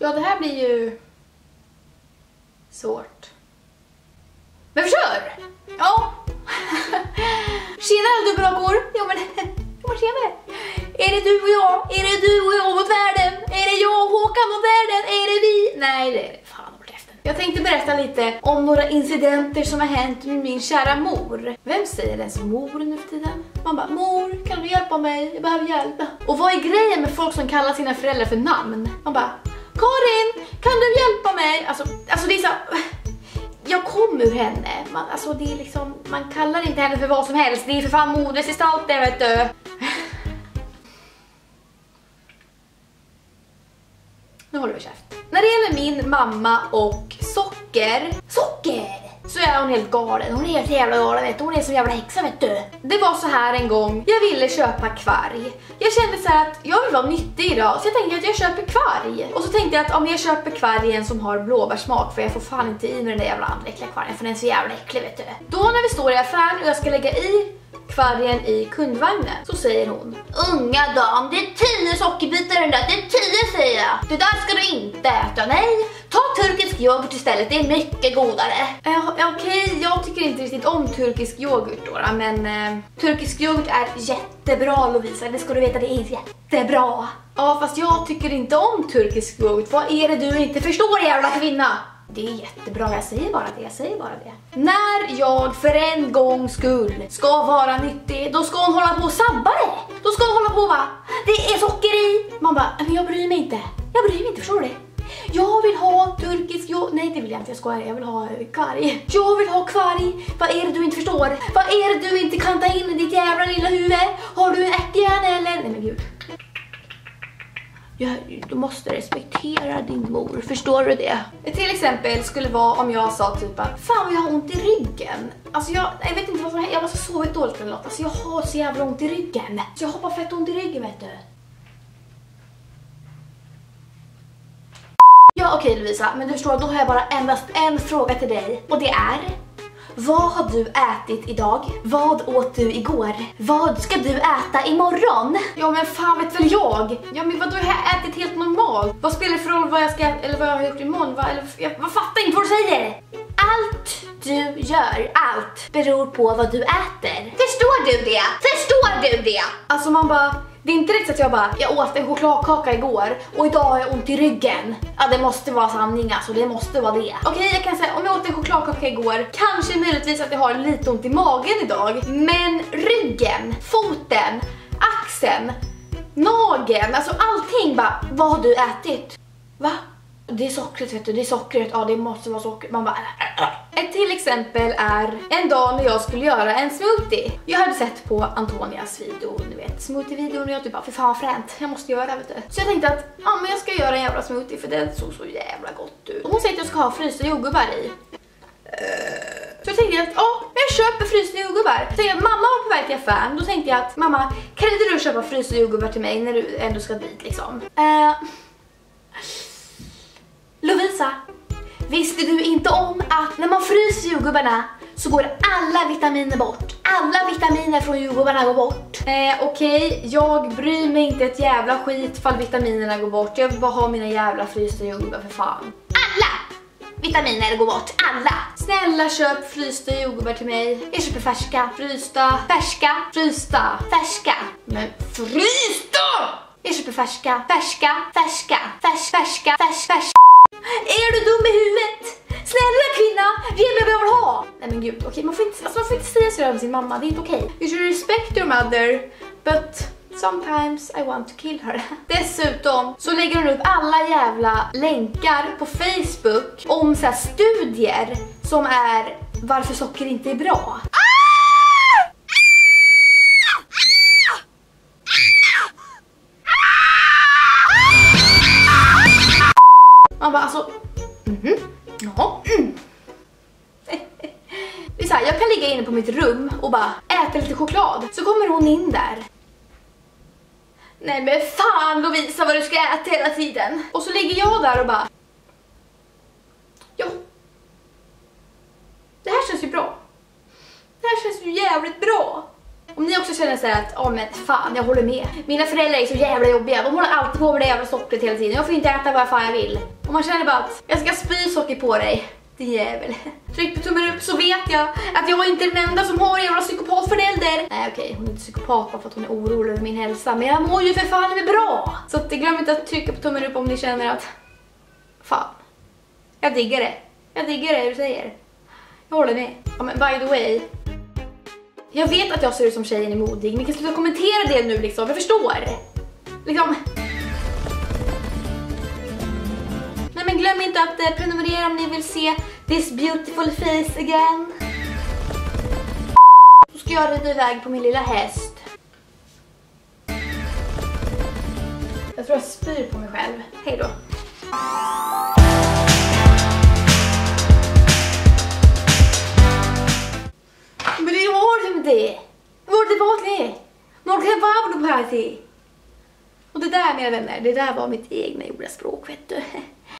Ja, det här blir ju svårt. Men försör! Ja. Tjena dubbelrakor. Ja men tjena. Är det du och jag? Är det du och jag mot världen? Är det jag och Håkan mot världen? Är det vi? Nej, det är det. Fan vart efter. Jag tänkte berätta lite om några incidenter som har hänt med min kära mor. Vem säger ens mor nu för tiden? Man bara, mor, kan du hjälpa mig? Jag behöver hjälp. Och vad är grejen med folk som kallar sina föräldrar för namn? Man bara, Karin, kan du hjälpa mig? Alltså det är så... Jag kom ur henne. Alltså det är liksom, man kallar inte henne för vad som helst. Det är för fan modersgestalt det, vet du. Nu håller vi käft. När det gäller min mamma och Socker, så är hon helt galen. Hon är helt jävla galen, vet du. Hon är så jävla häxa, vet du. Det var så här en gång. Jag ville köpa kvarg. Jag kände så här att jag vill vara nyttig idag. Så jag tänkte att jag köper kvarg. Och så tänkte jag att om jag köper kvargen som har blåbärssmak, för jag får fan inte i med den där jävla andra äckliga kvargen, för den är så jävla äcklig, vet du. Då när vi står i affären och jag ska lägga i kvargen i kundvagnen, så säger hon, unga dam, det är 10 sockerbitar den där, det är 10 säger jag. Det där ska du inte äta, nej. Ta turkisk yoghurt istället, det är mycket godare. Okej, jag tycker inte riktigt om turkisk yoghurt då, men turkisk yoghurt är jättebra, Lovisa, det ska du veta, det är jättebra. Ja, fast jag tycker inte om turkisk yoghurt. Vad är det du inte förstår, jävla kvinna? Det är jättebra, jag säger bara det. När jag för en gångs skull ska vara nyttig, då ska hon hålla på och sabba det. Då ska hon hålla på, va? Det är socker i. Man bara, men jag bryr mig inte. Förstår du det? Jag vill ha turkisk yoghurt. Nej, det vill jag inte, jag skojar. Jag vill ha kvarg. Jag vill ha kvarg. Vad är det du inte förstår? Vad är det du inte kan ta in i ditt jävla lilla huvud? Har du en äckhjärna eller? Nej men gud. Du måste respektera din mor, förstår du det? Till exempel skulle vara om jag sa typ att fan vad jag har ont i ryggen. Alltså jag vet inte vad som händer, jag var så sovit dåligt eller något. Alltså jag har så jävla ont i ryggen. Så jag har bara fett ont i ryggen, vet du. Ja okej Lovisa, men du förstår, då har jag bara endast en fråga till dig. Och det är... Vad har du ätit idag? Vad åt du igår? Vad ska du äta imorgon? Ja men fan vet väl jag? Ja men vadå, jag har ätit helt normalt. Vad spelar det för roll vad jag ska, eller vad jag har gjort imorgon? Jag fattar inte vad du säger. Allt du gör, allt beror på vad du äter. Förstår du det? Alltså man bara... Det är inte riktigt att jag åt en chokladkaka igår och idag har jag ont i ryggen. Ja, det måste vara sanning, alltså det måste vara det. Okej, jag kan säga om jag åt en chokladkaka igår, kanske möjligtvis att jag har lite ont i magen idag. Men ryggen, foten, axeln, nageln, alltså allting bara, vad har du ätit? Va? Det är sockret, vet du, det är sockret, ja det måste vara socker. Man bara... Ett till exempel är en dag när jag skulle göra en smoothie. Jag hade sett på Antonias video, ni vet, smoothie-videon, och jag typ bara, för fan vad fränt, jag måste göra det, vet du. Så jag tänkte att, ja men jag ska göra en jävla smoothie för den såg så jävla gott ut. Och hon säger att jag ska ha frysta jordgubbar i. Så jag tänkte att, ja, jag köper frysta jordgubbar. Så jag, mamma var på väg till affären, då tänkte jag att, mamma, kan inte du köpa frysta jordgubbar till mig när du ändå ska dit liksom? Lovisa, visste du inte om att när man fryser jordgubbarna så går alla vitaminer bort? Alla vitaminer från jordgubbarna går bort. Okej, jag bryr mig inte ett jävla skit fall vitaminerna går bort. Jag vill bara ha mina jävla frysta jordgubbar för fan. Alla vitaminer går bort, alla. Snälla köp frysta jordgubbar till mig. Jag köper färska, frysta, färska. Men frysta! Jag köper färska. Är du dum i huvudet? Snälla kvinna, ge mig vad jag vill ha. Nej men gud, okej, man får inte säga så om sin mamma, det är inte okej. You should respect your mother, but sometimes I want to kill her. Dessutom så lägger hon upp alla jävla länkar på Facebook om så här studier som är varför socker inte är bra. Man bara alltså, Det är så här, jag kan ligga inne på mitt rum och bara äta lite choklad. Så kommer hon in där. Nej men fan Lovisa, vad du ska äta hela tiden. Och så ligger jag där och bara, ja, det här känns ju bra. Det här känns ju jävligt bra. Om ni också känner så här att, ja men fan, jag håller med. Mina föräldrar är så jävla jobbiga. De håller alltid på med det jävla sockret hela tiden. Jag får inte äta vad fan jag vill. Och man känner bara att jag ska spy socker på dig. Din jävel. Tryck på tummen upp så vet jag att jag inte är den enda som har en jävla psykopatförälder. Nej okej, hon är inte psykopat bara för att hon är orolig över min hälsa. Men jag mår ju för fan med bra. Så glöm inte att trycka på tummen upp om ni känner att fan, jag diggar det. Jag diggar det du säger. Jag håller med. Ja men by the way, jag vet att jag ser ut som tjejen är modig. Ni kan sluta kommentera det nu liksom. Jag förstår. Liksom. Nej men glöm inte att prenumerera om ni vill se this beautiful face again. Så ska jag rida iväg på min lilla häst. Jag tror jag spyr på mig själv. Hej då. Men det var det med det. Var det vanligt? Någon kan vara på här till. Och det där mina vänner, det där var mitt egna jordaspråk vet du.